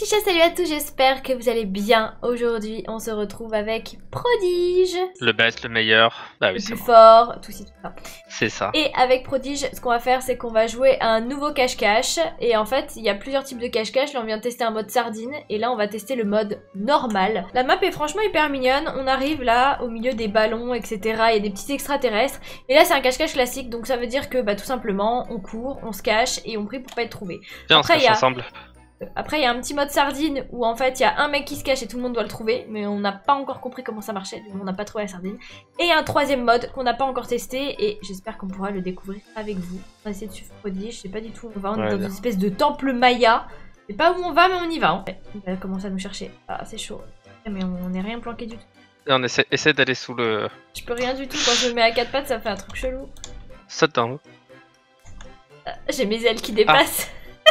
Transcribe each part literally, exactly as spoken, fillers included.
petits chats, salut à tous, j'espère que vous allez bien. Aujourd'hui, on se retrouve avec Prodige. Le best, le meilleur. Bah oui, le c'est plus moi. fort, tout, ci, tout ça. C'est ça. Et avec Prodige, ce qu'on va faire, c'est qu'on va jouer à un nouveau cache-cache. Et en fait, il y a plusieurs types de cache-cache. Là, on vient de tester un mode sardine. Et là, on va tester le mode normal. La map est franchement hyper mignonne. On arrive là, au milieu des ballons, et cetera. Il y a des petits extraterrestres. Et là, c'est un cache-cache classique. Donc ça veut dire que, bah, tout simplement, on court, on se cache et on prie pour pas être trouvé. Viens, Après, on se il y cache a... ensemble. Après, il y a un petit mode sardine où en fait il y a un mec qui se cache et tout le monde doit le trouver, mais on n'a pas encore compris comment ça marchait, donc on n'a pas trouvé la sardine. Et un troisième mode qu'on n'a pas encore testé et j'espère qu'on pourra le découvrir avec vous. On va essayer de suivre Prodige, je sais pas du tout où on va, on Ouais, est dans bien. une espèce de temple maya. Je sais pas où on va, mais on y va. Hein. Il va commencer à nous chercher. Ah, c'est chaud. Mais on n'est rien planqué du tout. Et on essaie, essaie d'aller sous le... Je peux rien du tout, quand je me mets à quatre pattes, ça fait un truc chelou. Saute dans l'eau. Ah, j'ai mes ailes qui dépassent.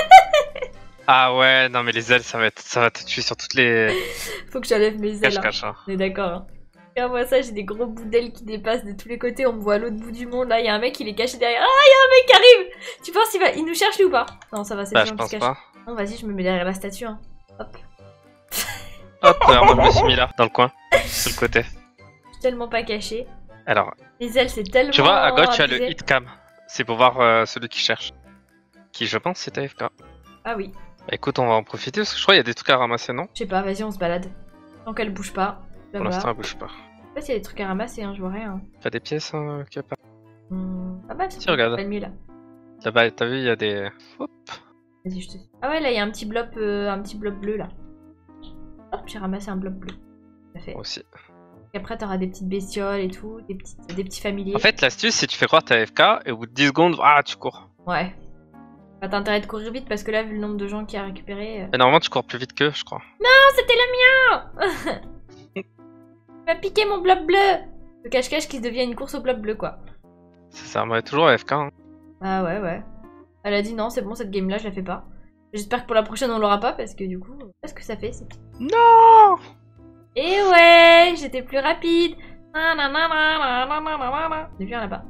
Ah ouais, non mais les ailes, ça va, être, ça va te tuer sur toutes les... Faut que j'enlève mes ailes. Hein. Cache-cache. Hein. On est d'accord. Hein. Regarde-moi ça, j'ai des gros bouts d'ailes qui dépassent de tous les côtés. On me voit à l'autre bout du monde. Là, il y a un mec, il est caché derrière. Ah, il y a un mec qui arrive. Tu penses qu'il va... il nous cherche lui ou pas? Non, ça va, c'est Bah bien, je on pense se cache. pas. Non, vas-y, je me mets derrière la statue. Hein. Hop. Hop, regarde, moi je me suis mis là, dans le coin, sur le côté. Je suis tellement pas cachée. Alors, Les ailes, c'est tellement. tu vois, à gauche tu as le abusé. hit cam. C'est pour voir euh, celui qui cherche. Qui je pense c'est A F K. Ah oui. Bah écoute, on va en profiter parce que je crois qu'il y a des trucs à ramasser, non? Je sais pas, vas-y, on se balade. Tant qu'elle bouge pas. Pour Là-bas. l'instant elle bouge pas. Je sais pas s'il y a des trucs à ramasser, hein, je vois rien. T'as des pièces hein, qu'il y a pas. Hmm, pas mal, ça. Si, regarde. Pas le mieux là. Là-bas, t'as vu, il y a des... Hop. Vas-y, je te. Ah ouais, là, il y a un petit blob, euh, un petit blob bleu là. Hop, j'ai ramassé un blob bleu. Ça fait. Moi aussi. Et après, t'auras des petites bestioles et tout, des, petites, des petits familiers. En fait, l'astuce, c'est que tu fais croire que t'es A F K et au bout de dix secondes, ah, tu cours. Ouais. Bah, t'as intérêt de courir vite parce que là, vu le nombre de gens qui a récupéré. Euh... Mais normalement, tu cours plus vite qu'eux, je crois. Non, c'était le mien. Il m'a piqué mon blob bleu. Le cache-cache qui devient une course au blob bleu, quoi. C'est ça, moi, toujours A F K. Hein. Ah ouais, ouais. Elle a dit non, c'est bon, cette game-là, je la fais pas. J'espère que pour la prochaine, on l'aura pas parce que du coup, qu'est-ce que ça fait c'est... Non. Et ouais, j'étais plus rapide. J'ai vu un là-bas.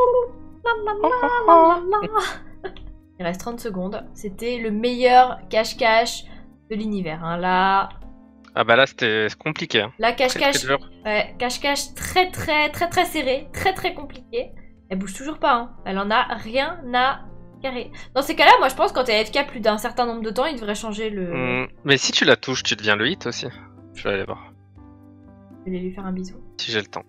Il reste trente secondes. C'était le meilleur cache-cache de l'univers. Hein. Là, Ah bah là, c'était compliqué. Hein. là Très, cache-cache, très dur. ouais, cache-cache très très très très serré, très très compliqué. Elle bouge toujours pas. Hein. Elle en a rien à carrer. Dans ces cas-là, moi je pense que quand t'es A F K plus d'un certain nombre de temps, il devrait changer le. Hmm, Mais si tu la touches, tu deviens le hit aussi. Je vais aller voir. Je vais lui faire un bisou. Si j'ai le temps.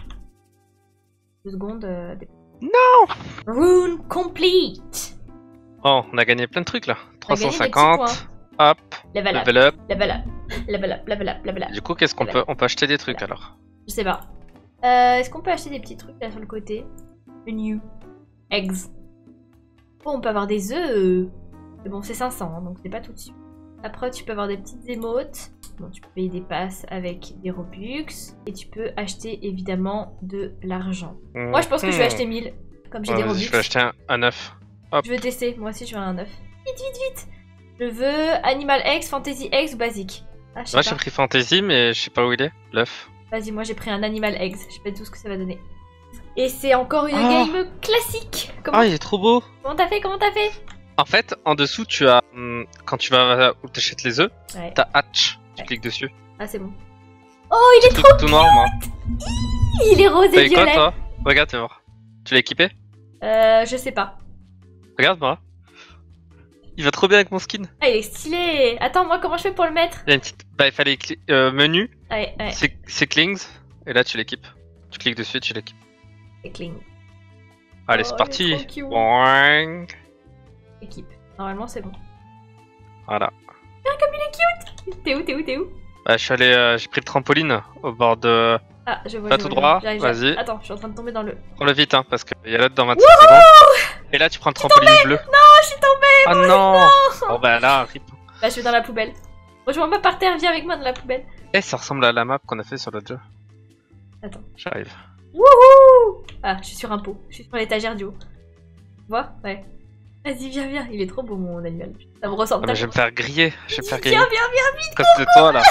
Deux secondes. Euh, des... Non. Rune complete. Oh, on a gagné plein de trucs là. On a trois cent gagné des petits cinquante. points. Hop. Level up. Level up. Level up. Level up. Level up. Level up. Du coup, qu'est-ce qu'on Level peut... On peut acheter des trucs alors. Je sais pas. Euh, Est-ce qu'on peut acheter des petits trucs là sur le côté? New. Eggs. Oh, on peut avoir des œufs. Mais bon, c'est cinq cents, hein, donc c'est pas tout de suite. Après, tu peux avoir des petites émotes. Bon, tu peux payer des passes avec des Robux. Et tu peux acheter évidemment de l'argent. Moi, je pense que je vais acheter mille. Comme j'ai Ouais, des vas-y, Robux. je vais acheter un, un œuf. Hop. Je veux tester. Moi aussi, je veux un neuf. Vite, vite, vite. Je veux Animal X, Fantasy X ou Basique. Ah, je sais Moi, pas. j'ai pris Fantasy, mais je sais pas où il est. L'œuf. Vas-y, moi j'ai pris un Animal Eggs, je sais pas du tout ce que ça va donner. Et c'est encore une Ah. game classique. Comment Ah, il est trop beau. comment t'as fait Comment t'as fait En fait, en dessous, tu as... hum, Quand tu vas où t'achètes les œufs, Ouais. t'as Hatch. Tu Ouais. cliques dessus. Ah, c'est bon. Oh, il est Truc trop tout noir, moi. Il est rose T'as et eu quoi, violet. toi? Regarde, tu vas voir. Tu l'as équipé? Euh, je sais pas. Regarde-moi. Il va trop bien avec mon skin. Ah, il est stylé. Attends, moi comment je fais pour le mettre? Il y a une petite... Bah, il fallait... cli- Euh, menu, Ouais, ouais, c'est c'est Clings. Et là, tu l'équipes. Tu cliques dessus, tu l'équipes. c'est clean. Allez, Oh, c'est il est parti. trop cute. Boing. Équipe. Normalement, c'est bon. Voilà. T'es où T'es où T'es où Bah, je suis allé... euh, J'ai pris le trampoline au bord de... Ah, je vois. Va je tout vois, je droit, vois. J'arrive, j'arrive. vas-y. Attends, je suis en train de tomber dans le. Prends-le vite, hein, parce qu'il y a l'autre dans vingt-cinq secondes. Et là, tu prends le trampoline bleu. Oh, je suis tombée. Oh non. Oh bah là, rip. Bah, je vais dans la poubelle. Rejoins pas par terre, viens avec moi dans la poubelle. Eh, ça ressemble à la map qu'on a fait sur l'autre jeu. Attends. J'arrive. Wouhou! Ah, je suis sur un pot. Je suis sur l'étagère du haut. Tu vois? Ouais. Vas-y, viens, viens. Il est trop beau, mon animal. Ça me ressemble Non, mais je vais me faire griller. Je vais me faire griller. Viens, viens, viens, À cause de toi, là.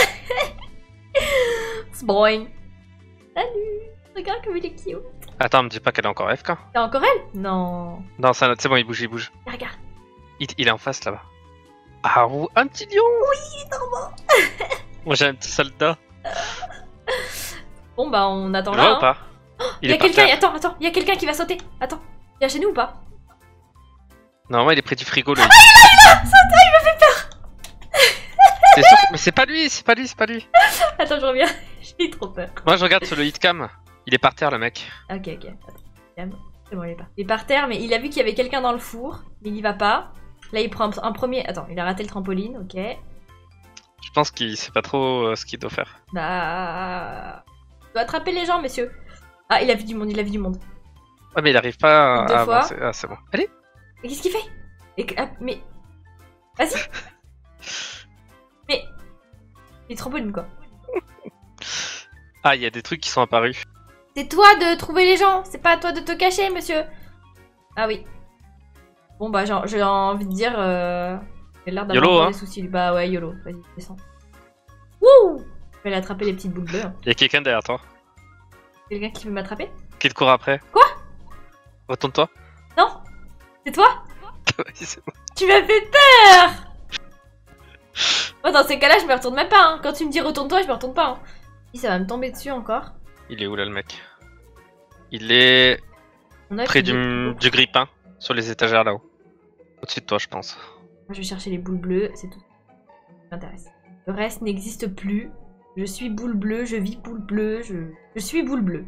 Sboing. Salut. Regarde comme il est cute. Attends, me dis pas qu'elle est encore F K. C'est encore elle? Non. Non, c'est un autre. C'est bon, il bouge, il bouge. Regarde. Il, il est en face, là-bas. Ah, ou un petit lion. Oui, normal. Moi j'ai un petit soldat. Bon bah on attend Tu là. vois Hein. ou pas? Il y a quelqu'un, attends, attends, il y a quelqu'un qui va sauter. Attends, il est chez nous ou pas? Normalement il est près du frigo, lui. Ah, il est là, il sauta, il me fait peur. C'est sûr, mais c'est pas lui, c'est pas lui, c'est pas lui. Attends, je reviens, j'ai trop peur. Moi je regarde sur le hitcam, il est par terre le mec. Ok, ok, attends, calme. C'est bon, il est par. Il est par terre, mais il a vu qu'il y avait quelqu'un dans le four, mais il y va pas. Là, il prend un, un premier. Attends, il a raté le trampoline, ok. Je pense qu'il sait pas trop euh, ce qu'il doit faire. Bah. Il doit attraper les gens, messieurs. Ah, il a vu du monde, il a vu du monde. Ouais, mais il arrive pas à, Deux à fois. avancer. Ah, c'est bon. Allez. Mais qu'est-ce qu'il fait? Et que- ah, mais. Vas-y. Mais. Les trampolines, quoi. Ah, il y a des trucs qui sont apparus. C'est toi de trouver les gens, c'est pas à toi de te cacher, monsieur. Ah oui. Bon bah j'ai j'ai envie de dire, euh... il a l'air YOLO, d'avoir hein. des soucis. Bah ouais, YOLO, vas-y, descends. Wouh! Je vais aller attraper les petites boules bleues. hein. Il y a quelqu'un derrière toi. Quelqu'un qui veut m'attraper? Qui te court après. Quoi? Retourne-toi. Non? C'est toi? Oui, c'est bon. Tu m'as fait peur! Moi dans ces cas-là, je me retourne même pas. Hein. Quand tu me dis retourne-toi, je me retourne pas. Hein. Si ça va me tomber dessus encore. Il est où là le mec? Il est On a près fait des- du, du grille-pain, sur les étagères là-haut. Au-dessus de toi, je pense. Moi, je vais chercher les boules bleues, c'est tout. Ça m'intéresse. Le reste n'existe plus. Je suis boule bleue, je vis boule bleue, je, je suis boule bleue.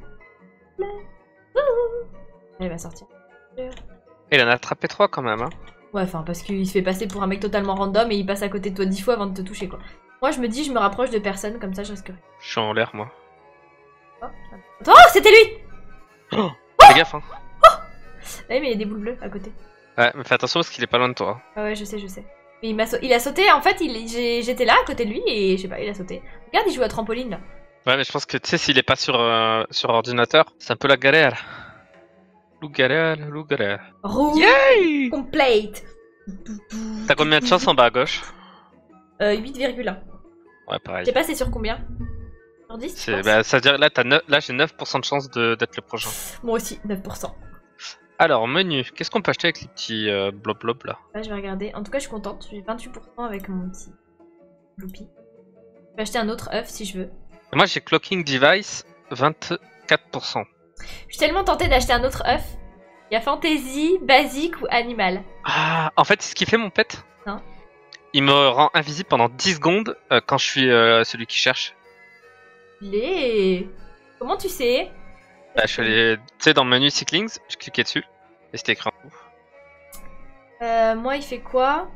Elle va sortir. Il en a attrapé trois quand même, hein. Ouais, enfin, parce qu'il se fait passer pour un mec totalement random et il passe à côté de toi dix fois avant de te toucher, quoi. Moi, je me dis, je me rapproche de personne, comme ça, je risque rien. Je suis en l'air, moi. Oh, oh, c'était lui! Oh, fais gaffe, hein. Oui, mais il y a des boules bleues à côté. Ouais, mais fais attention parce qu'il est pas loin de toi. Ah ouais, je sais, je sais. Mais il, m'a sau- il a sauté, en fait, il... j'ai- j'étais là, à côté de lui, et je sais pas, il a sauté. Regarde, il joue à trampoline, là. Ouais, mais je pense que, tu sais, s'il est pas sur, euh, sur ordinateur, c'est un peu la galère. Lou galère, loup galère. Roue Yay! complete. T'as combien de chance en bas à gauche? Euh, huit virgule un. Ouais, Je pareil. sais pas, c'est sur combien? Sur dix, tu C'est, penses? bah, ça veut dire, là, t'as neuf- là j'ai neuf pour cent de chance de- d'être le prochain. Moi aussi, neuf pour cent. Alors, menu, qu'est-ce qu'on peut acheter avec les petits euh, blob blob là? Là, je vais regarder. En tout cas, je suis contente. J'ai vingt-huit pour cent avec mon petit loupi. Je vais acheter un autre œuf si je veux. Et moi j'ai clocking device vingt-quatre pour cent. Je suis tellement tentée d'acheter un autre œuf. Il y a fantasy, basique ou animal. Ah, en fait, c'est ce qu'il fait mon pet. Non. Il me rend invisible pendant dix secondes euh, quand je suis euh, celui qui cherche. Les. Comment tu sais? Bah, je suis allé, tu sais, dans le menu Cyclings, je cliquais dessus et c'était écrit en dessous. Euh, moi, il fait quoi?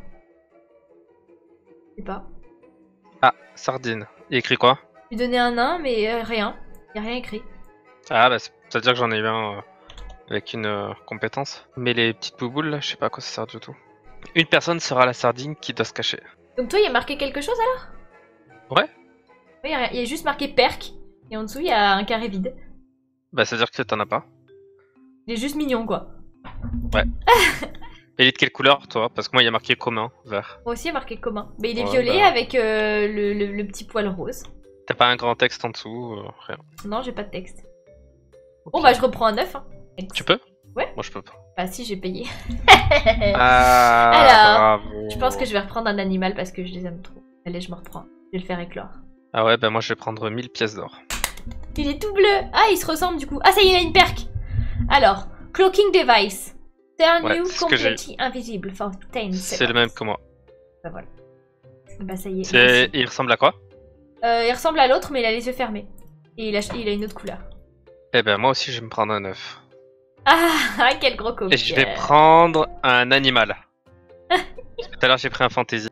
Je sais pas. Ah, sardine. Il écrit quoi? Je lui donnais un nain, mais euh, rien. Il y a rien écrit. Ah, bah, c'est- ça veut dire que j'en ai eu un euh, avec une euh, compétence. Mais les petites bouboules là, je sais pas à quoi ça sert du tout. Une personne sera la sardine qui doit se cacher. Donc, toi, il y a marqué quelque chose alors? Ouais. Oui, il y a rien. Il y a juste marqué perk. Et en dessous, il y a un carré vide. Bah, ça veut dire que t'en as pas. Il est juste mignon, quoi. Et il est de quelle couleur, toi? Parce que moi, il y a marqué commun, vert. Moi aussi, il y a marqué commun. Mais il est Ouais, violet bah. avec euh, le, le- le petit poil rose. T'as pas un grand texte en dessous, euh, rien. Non, j'ai pas de texte. Bon, bah, je reprends un œuf. Hein. Tu peux? Ouais. Moi, je peux pas. Bah, si, j'ai payé. Ah, Alors, bravo. Je pense que je vais reprendre un animal parce que je les aime trop. Allez, je me reprends. Je vais le faire éclore. Ah ouais, bah moi, je vais prendre mille pièces d'or. Il est tout bleu. Ah, il se ressemble du coup. Ah, ça y est, il a une perque. Alors, cloaking device. Turn Ouais, you c'est ce que j'ai. completely invisible for ten C'est seconds. le même que moi. Bah voilà. Bah ça y est. C'est... il, Il ressemble à quoi? euh, il ressemble à l'autre, mais il a les yeux fermés. Et il a, il a une autre couleur. Eh ben moi aussi, je vais me prendre un œuf. Ah, quel gros coquin. Et je vais prendre un animal. Parce que tout à l'heure, j'ai pris un fantasy.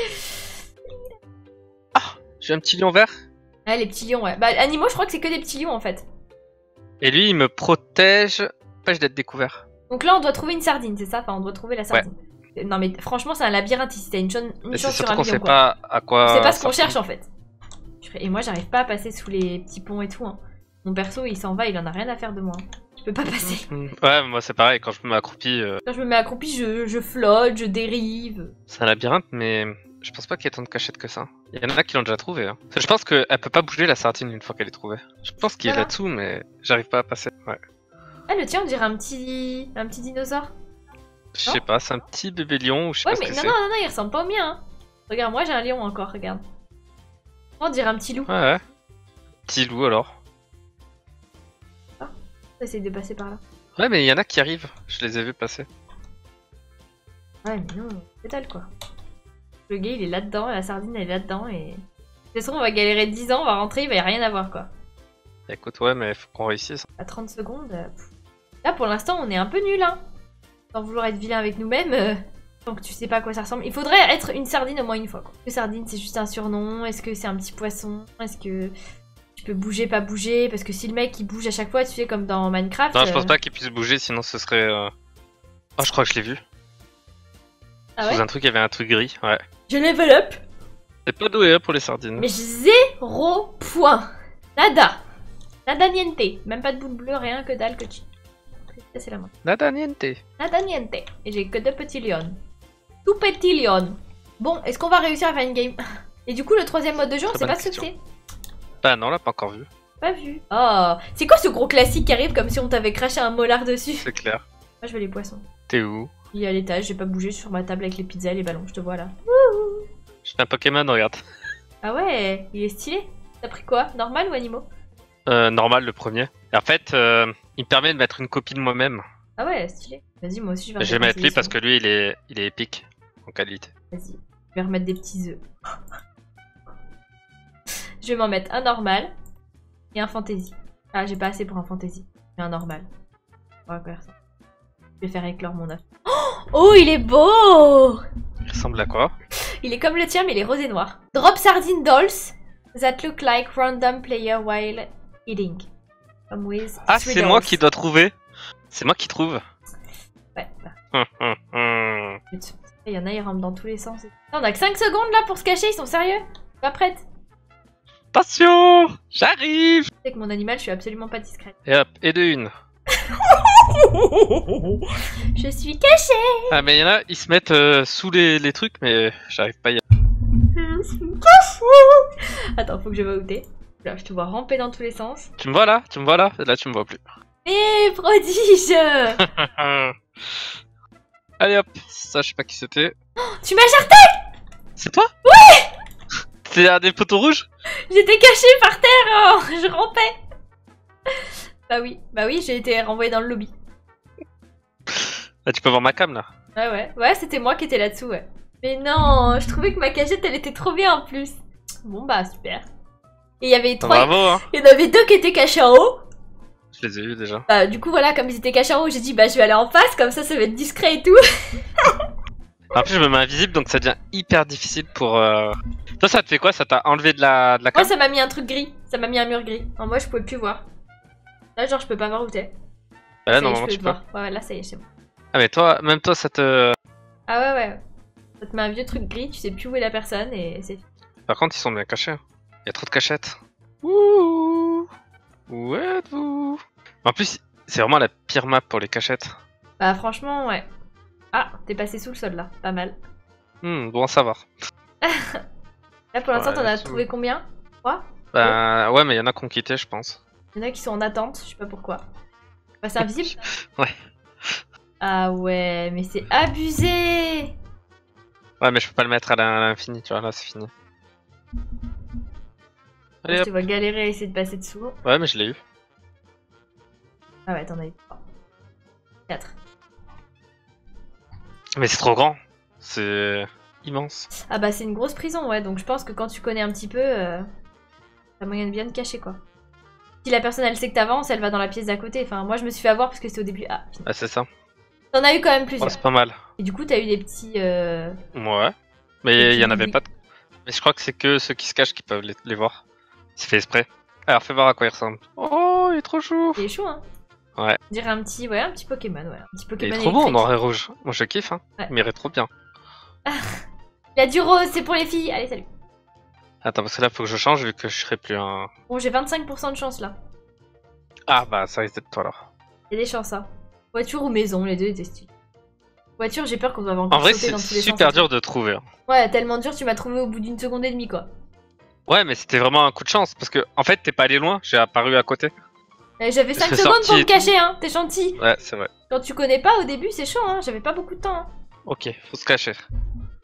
Ah, j'ai un petit lion vert. Ah, les petits lions, ouais. Bah, animaux, je crois que c'est que des petits lions en fait. Et lui, il me protège, empêche d'être découvert. Donc là, on doit trouver une sardine, c'est ça? Enfin, on doit trouver la sardine. Non, mais franchement, c'est un labyrinthe ici. T'as une, chance- une Et c'est chance sur surtout un qu'on million, sait quoi. pas à quoi. C'est pas ce qu'on ça cherche en fait. Et moi, j'arrive pas à passer sous les petits ponts et tout. Hein. Mon perso, il s'en va, il en a rien à faire de moi. hein. Je peux pas passer. ressemble. Ouais, moi c'est pareil, quand je me mets accroupi, euh, Quand je me mets accroupi, je, je flotte, je dérive. c'est un labyrinthe, mais je pense pas qu'il y ait tant de cachettes que ça. Il y en a qui l'ont déjà trouvé. Hein. Je pense qu'elle peut pas bouger la sardine une fois qu'elle est trouvée. Je pense qu'il est Voilà. là-dessous, mais j'arrive pas à passer. Ouais. Ah, le tien, on dirait un petit, un petit dinosaure. Je Non sais pas, c'est un petit bébé lion ou je sais Ouais, pas mais ce que non, c'est. non, non, non, il ressemble pas au mien. Hein. Regarde, moi j'ai un lion encore, regarde. On dirait un petit loup. Ouais, ouais. Petit loup alors. Ah, on essaye de passer par là. Ouais, mais il y en a qui arrivent. Je les ai vus passer. Ouais, mais non, c'est dalle quoi. Le gars il est là-dedans, la sardine elle est là-dedans et. De toute façon, on va galérer dix ans, on va rentrer, il va y rien avoir quoi. Écoute, ouais, mais faut qu'on réussisse. À trente secondes. euh, pff. Là pour l'instant, on est un peu nul hein. Sans vouloir être vilain avec nous-mêmes. Euh... Donc tu sais pas à quoi ça ressemble. Il faudrait être une sardine au moins une fois quoi. Est-ce que sardine c'est juste un surnom? Est-ce que c'est un petit poisson? Est-ce que tu peux bouger, pas bouger? Parce que si le mec il bouge à chaque fois, tu sais comme dans Minecraft. Non, je pense euh, pas qu'il puisse bouger, sinon ce serait. Euh... Oh, je crois que je l'ai vu. Ah Sous ouais un truc, il y avait un truc gris. Ouais. Je level up. C'est pas doué hein, pour les sardines. Mais zéro point. Nada. Nada niente. Même pas de boule bleue, rien que dalle que tu. C'est la main. Nada niente. Nada niente. Et j'ai que deux petits lions. Tout petits lions. Bon, est-ce qu'on va réussir à faire une game? Et du coup, le troisième mode de jeu, on Très sait bonne pas ce que question. c'est. Bah non, là, pas encore vu. Pas vu. Oh, c'est quoi ce gros classique qui arrive comme si on t'avait craché un molar dessus? C'est clair. Moi, je veux les poissons. T'es où? Il est à l'étage, j'ai pas bougé sur ma table avec les pizzas et les ballons, je te vois là. Je suis un Pokémon, regarde. Ah ouais, il est stylé. T'as pris quoi? Normal ou animaux? Euh, normal, le premier. Et en fait, euh, il me permet de mettre une copie de moi-même. Ah ouais, stylé. Vas-y, moi aussi je vais Je vais mettre lui parce que lui, il est, il est épique en qualité. Vas-y, je vais remettre des petits œufs. Je vais m'en mettre un normal et un fantasy. Ah, j'ai pas assez pour un fantasy. Mais un normal. On va faire ça. Je vais faire éclore mon œuf. Oh, il est beau! Il ressemble à quoi? Il est comme le tien, mais il est rose et noir. Drop sardine dolls that look like random player while eating. Come with Ah, three c'est moi dolls. qui dois trouver. C'est moi qui trouve. Ouais, bah, Hum, hum, hum. zut. Il y en a, ils rentrent dans tous les sens. On a que cinq secondes là pour se cacher, ils sont sérieux? Pas prête? Attention, j'arrive. Tu sais que mon animal, je suis absolument pas discrète. Et hop, et de une. Je suis cachée! Ah, mais il y en a, ils se mettent euh, sous les, les trucs, mais j'arrive pas à y Je suis cachée! Attends, faut que je vais outer. Là, je te vois ramper dans tous les sens. Tu me vois là? Tu me vois là? Là, tu me vois plus. Eh, prodige! Allez hop, ça, je sais pas qui c'était. Tu m'as jarté! C'est toi? Ouais! C'est un des poteaux rouges? J'étais cachée par terre! Oh, je rampais! Bah oui, bah oui, j'ai été renvoyée dans le lobby. Ah, tu peux voir ma cam là. Ouais, ouais, ouais, c'était moi qui étais là-dessous, ouais. Mais non, je trouvais que ma cachette, elle était trop bien en plus. Bon, bah, super. Et il y avait trois... Bravo, hein. Il y en avait deux qui étaient cachés en haut. Je les ai vus déjà. Bah, du coup, voilà, comme ils étaient cachés en haut, j'ai dit, bah, je vais aller en face, comme ça, ça va être discret et tout. En plus, je me mets invisible, donc ça devient hyper difficile pour... Euh... Toi, ça te fait quoi? Ça t'a enlevé de la, de la cam? Moi, ça m'a mis un truc gris. Ça m'a mis un mur gris. En moi, je pouvais plus voir. Là, genre, je peux pas voir où t'es. Ouais, Ça y est, normalement, je tu te peux. voir. Ouais, ouais, là, ça y est, c'est bon. Ah, mais toi, même toi, ça te... Ah ouais, ouais. Ça te met un vieux truc gris, tu sais plus où est la personne et c'est... Par contre, ils sont bien cachés. Il y a trop de cachettes. Ouh. Où êtes-vous? En plus, c'est vraiment la pire map pour les cachettes. Bah, franchement, ouais. Ah, t'es passé sous le sol, là. Pas mal. Hmm, bon à savoir. Là, pour l'instant, Ouais, t'en as c'est trouvé combien? Trois? Bah, ouais, mais il y en a qui ont quitté, je pense. Il y en a qui sont en attente, je sais pas pourquoi. Bah, c'est invisible? Ouais. Ah ouais, mais c'est abusé! Ouais, mais je peux pas le mettre à la- à l'infini, tu vois, là, c'est fini. Allez, Je hop. te vois galérer à essayer de passer dessous. Ouais, mais je l'ai eu. Ah ouais, t'en as eu trois. Quatre. Mais c'est trop grand. C'est immense. Ah bah, c'est une grosse prison, ouais, donc je pense que quand tu connais un petit peu, euh, t'as moyen de bien te cacher, quoi. Si la personne, elle sait que t'avances, elle va dans la pièce d'à côté. Enfin, moi, je me suis fait avoir parce que c'était au début. Ah, Ah, c'est ça. t'en as eu quand même Ouais, plusieurs. c'est pas mal. Et du coup, t'as eu des petits... Euh... Ouais. Des Mais il y en petits avait boulis. pas. De... Mais je crois que c'est que ceux qui se cachent qui peuvent les, les voir. C'est fait exprès. Alors, fais voir à quoi il ressemble. Oh, il est trop chou. Il est chaud, hein. Ouais. On dirait un petit, ouais, un petit Pokémon, ouais. Un petit Il Pokémon est trop beau en électrique. noir et rouge. Moi, je kiffe, hein. Ouais. Mais il est trop bien. Il a du rose, c'est pour les filles. Allez, salut. Attends, parce que là, faut que je change vu que je serai plus un. Bon, j'ai vingt-cinq pour cent de chance, là. Ah, bah, ça risque d'être toi alors. Il y a des chances, hein. Voiture ou maison, les deux étaient stylés. Voiture, j'ai peur qu'on doive encore En vrai, sauter c'est dans tous les sens. super dur de trouver. hein. Ouais, tellement dur, tu m'as trouvé au bout d'une seconde et demie, quoi. Ouais, mais c'était vraiment un coup de chance parce que, en fait, t'es pas allé loin. J'ai apparu à côté. Et J'avais Je cinq serais secondes sorti pour me et tout. cacher, hein. T'es gentil. Ouais, c'est vrai. Quand tu connais pas, au début, c'est chaud, hein. J'avais pas beaucoup de temps, hein. Ok, faut se cacher.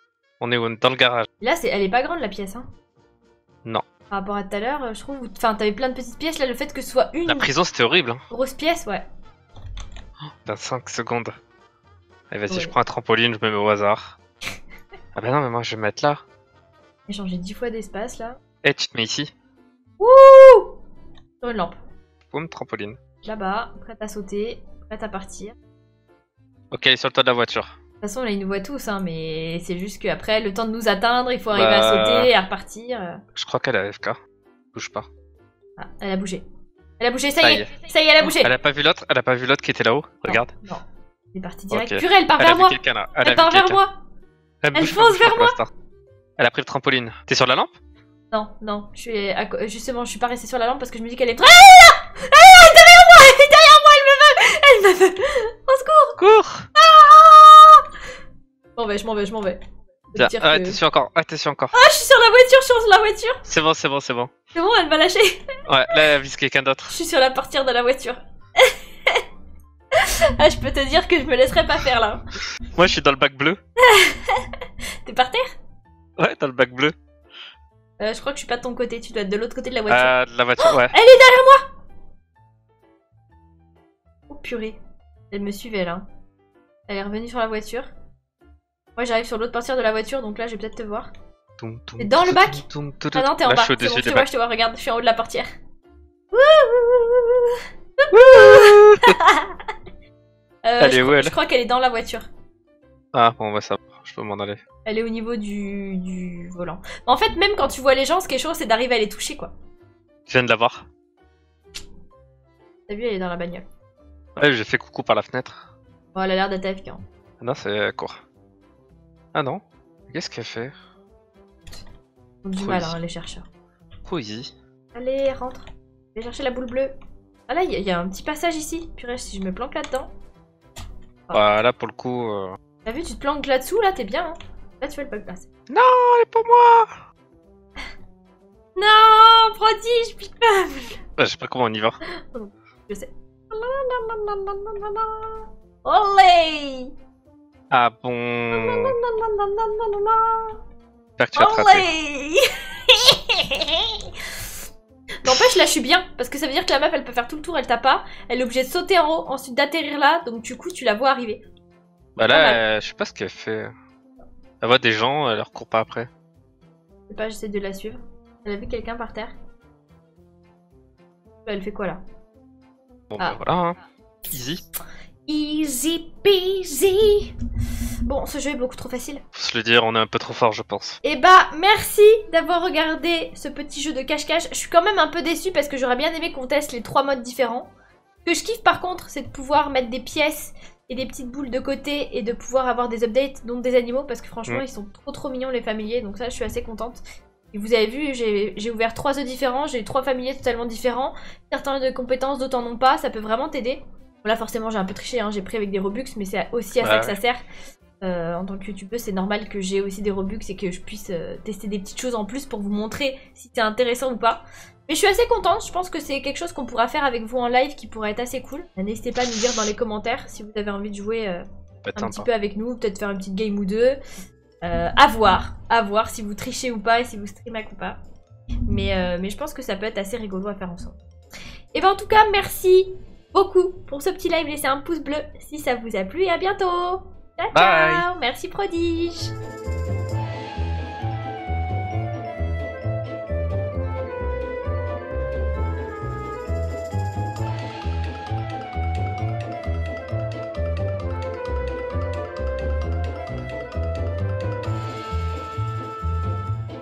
On est où? Dans le garage. Là, c'est, elle est pas grande la pièce, hein. Non. Par rapport à tout à l'heure, je trouve. Enfin, t'avais plein de petites pièces. Là, le fait que ce soit une La prison, c'était horrible. Hein. grosse pièce, ouais. vingt-cinq secondes. Allez, vas-y, Ouais. je prends un trampoline, je me mets au hasard. Ah bah non, mais moi, je vais me mettre là. J'ai changé dix fois d'espace là. Eh, tu te mets ici. Wouh! Sur une lampe. Boum, trampoline. Là-bas, prête à sauter, prête à partir. Ok, elle est sur le toit de la voiture. De toute façon, là, ils nous voient tous, hein, mais c'est juste qu'après, le temps de nous atteindre, il faut arriver Bah. à sauter, à repartir. Je crois qu'elle est A F K. Bouge pas. Ah, elle a bougé. Elle a bougé, ça y est, ça y est, elle a bougé. Elle a pas vu l'autre, elle a pas vu l'autre qui était là-haut. Regarde. Non, elle est partie direct. Ok. Purée, elle part Elle a vers vu moi. quelqu'un là. Elle, a vu part vers quelqu'un. moi. Elle, Elle bouge pas, fonce bouge pas vers pour moi. l'instant. Elle a pris le trampoline. T'es sur la lampe? Non, non, je suis à co- justement, je suis pas restée sur la lampe parce que je me dis qu'elle est. Ah, elle est là! Elle est là, elle est derrière moi! Elle est derrière moi, elle me veut! Elle me veut! Au secours! Cours! Ah! Je m'en vais, je m'en vais, je m'en vais. Je Tiens, veux dire ah, que- t'es sur encore. Ah, t'es sur encore. Ah, je suis sur la voiture, je suis sur la voiture! C'est bon, c'est bon, c'est bon. C'est bon, elle m'a lâché. Ouais, là, elle vise quelqu'un d'autre. Je suis sur la portière de la voiture. Ah, je peux te dire que je me laisserai pas faire là. Moi, je suis dans le bac bleu. T'es par terre? Ouais, dans le bac bleu. Euh, je crois que je suis pas de ton côté, tu dois être de l'autre côté de la voiture. Ah, de la voiture, ouais. Elle est derrière moi! Oh purée. Elle me suivait là. Elle est revenue sur la voiture. Moi j'arrive sur l'autre portière de la voiture, donc là je vais peut-être te voir. Toum, toum, T'es dans le toum, bac? toum, toum, toum. Ah non, t'es en Là, bas. je suis C'est bon, au-dessus je te des vois, bacs. je te vois, regarde, je suis en haut de la portière. Euh, Elle je est où, crois- elle Je crois qu'elle est dans la voiture. Ah, bon, bah ça va. Je peux m'en aller. Elle est au niveau du, du volant. En fait, même quand tu vois les gens, ce qui est chaud, c'est d'arriver à les toucher, quoi. Je viens de la voir. T'as vu, elle est dans la bagnole. Ouais, j'ai fait coucou par la fenêtre. Bon, elle a l'air d'être A F K. hein. Ah non, c'est court. Ah non. Qu'est-ce qu'elle fait? Ils ont du Trop mal, easy. hein, les chercheurs. Trop easy. Allez, rentre. Je vais chercher la boule bleue. Ah là, il y, y a un petit passage ici. Purée, si je me planque là-dedans. Bah, là, pour le coup. Euh... T'as vu, tu te planques là-dessous, là, t'es bien. Hein. Là, tu fais le bug pass. Non, elle est pour moi! Non, prodige, pique-peuple. Bah, je sais pas comment on y va. Je sais. Olé! Ah bon. J'espère que tu vas te rater. Olé! N'empêche, là, je suis bien. Parce que ça veut dire que la meuf, elle peut faire tout le tour, elle t'a pas. Elle est obligée de sauter en haut, ensuite d'atterrir là. Donc, du coup, tu la vois arriver. Bah Pas mal. là, euh, je sais pas ce qu'elle fait. Elle voit des gens, elle leur court pas après. Je sais pas, j'essaie de la suivre. Elle a vu quelqu'un par terre. Elle fait quoi là? Bon, Ah. bah voilà, hein. Easy. Easy peasy. Bon, ce jeu est beaucoup trop facile. Faut se le dire, on est un peu trop fort, je pense. Et bah, merci d'avoir regardé ce petit jeu de cache-cache. Je suis quand même un peu déçue parce que j'aurais bien aimé qu'on teste les trois modes différents. Ce que je kiffe par contre, c'est de pouvoir mettre des pièces et des petites boules de côté et de pouvoir avoir des updates, dont des animaux, parce que franchement, Mm. ils sont trop trop mignons les familiers, donc ça, je suis assez contente. Et vous avez vu, j'ai j'ai ouvert trois œufs différents, j'ai eu trois familiers totalement différents. Certains ont de compétences, d'autres en ont pas, ça peut vraiment t'aider. Bon, là, forcément, j'ai un peu triché, hein, j'ai pris avec des Robux, mais c'est aussi à ça Ouais, que ça sert. Euh, en tant que youtubeuse, c'est normal que j'ai aussi des Robux et que je puisse euh, tester des petites choses en plus pour vous montrer si c'est intéressant ou pas. Mais je suis assez contente, je pense que c'est quelque chose qu'on pourra faire avec vous en live qui pourrait être assez cool. N'hésitez pas à nous dire dans les commentaires si vous avez envie de jouer euh, Peut être un petit sympa. peu avec nous, peut-être faire une petite game ou deux. Euh, à voir, à voir si vous trichez ou pas et si vous streamez ou pas. Mais, euh, mais je pense que ça peut être assez rigolo à faire ensemble. Et ben en tout cas, merci beaucoup pour ce petit live. Laissez un pouce bleu si ça vous a plu et à bientôt. Ciao, ciao. Bye. Merci prodige.